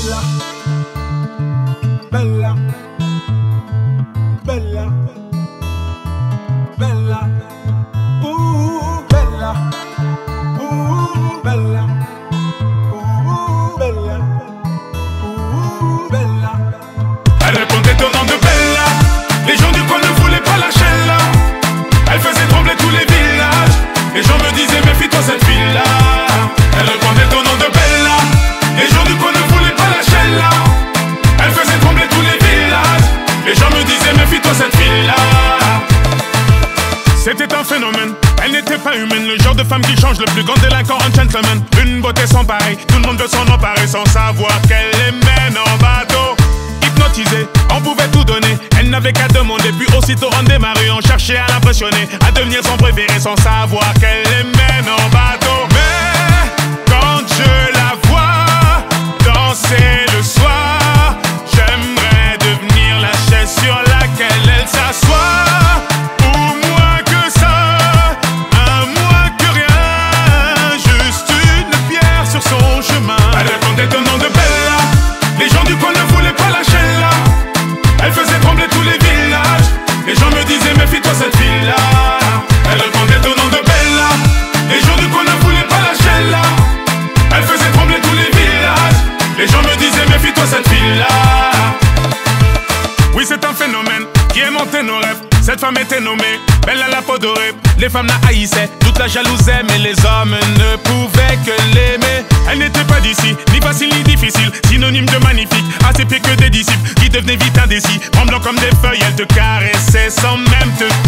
Bella, bella, bella, bella, bella, bella, bella, bella. Elle répondait au nom de Bella. Les gens du coin ne voulaient pas lâcher là. Elle faisait trembler tous les villages. Les gens me disaient méfie-toi cette fille-là. Elle répondait au nom de Bella. Les gens du coin ne voulaient pas lâcher là. Elle faisait trembler tous les villages. Les gens me disaient méfie-toi cette fille-là. C'était un phénomène, elle n'était pas humaine. Le genre de femme qui change le plus grand délinquant en gentleman. Une beauté sans pareil, tout le monde veut s'en emparer sans savoir qu'elle les mène en bateau. Hypnotisée, on pouvait tout donner. Elle n'avait qu'à demander, puis aussitôt on démarrait. On cherchait à l'impressionner, à devenir son préféré sans savoir qu'elle les mène en bateau. Mais quand je la vois danser le soir, j'aimerais devenir la chaise sur laquelle elle s'assoit. Elle répondait au nom de Bella. Les gens du coin ne voulaient pas lâcher là. Elle faisait trembler tous les villages. Les gens me disaient méfie-toi cette fille-là. Elle répondait au nom de Bella. Les gens du coin ne voulaient pas lâcher là. Elle faisait trembler tous les villages. Les gens me disaient méfie-toi cette fille-là. Oui, c'est un phénomène qui aimantait nos rêves. Cette femme était nommée Bella la peau dorée. Les femmes la haïssaient, toute la jalousaient, mais les hommes ne pouvaient que l'aimer. Elle n'était pas d'ici, ni facile ni difficile, synonyme de magnifique, à ses pieds que des disciples qui devenaient vite indécis. Tremblant comme des feuilles, elle te caressait sans même te